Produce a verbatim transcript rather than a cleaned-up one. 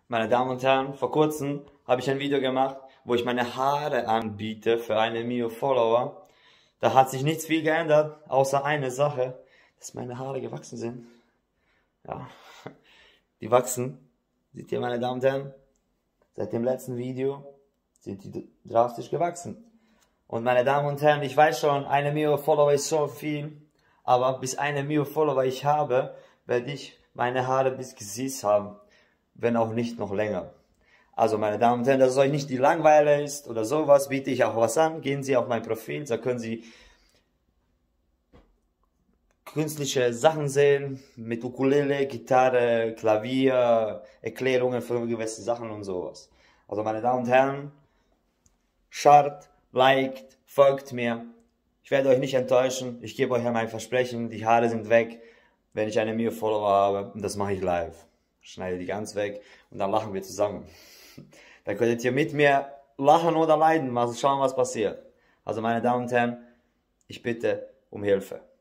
Meine Damen und Herren, vor kurzem habe ich ein Video gemacht, wo ich meine Haare anbiete für eine Mio Follower. Da hat sich nichts viel geändert, außer eine Sache, dass meine Haare gewachsen sind. Ja, die wachsen. Seht ihr, meine Damen und Herren? Seit dem letzten Video sind die drastisch gewachsen. Und meine Damen und Herren, ich weiß schon, eine Mio Follower ist so viel, aber bis eine Mio Follower ich habe, werde ich meine Haare bis Gesäß haben, wenn auch nicht noch länger. Also meine Damen und Herren, dass es euch nicht die Langeweile ist oder sowas, biete ich auch was an. Gehen Sie auf mein Profil, da können Sie künstliche Sachen sehen, mit Ukulele, Gitarre, Klavier, Erklärungen für gewisse Sachen und sowas. Also meine Damen und Herren, schaut, liked, folgt mir. Ich werde euch nicht enttäuschen, ich gebe euch ja mein Versprechen, die Haare sind weg, wenn ich eine Mio Follower habe, und das mache ich live. Schneide die ganz weg und dann lachen wir zusammen. Dann könntet ihr mit mir lachen oder leiden, mal schauen, was passiert. Also meine Damen und Herren, ich bitte um Hilfe.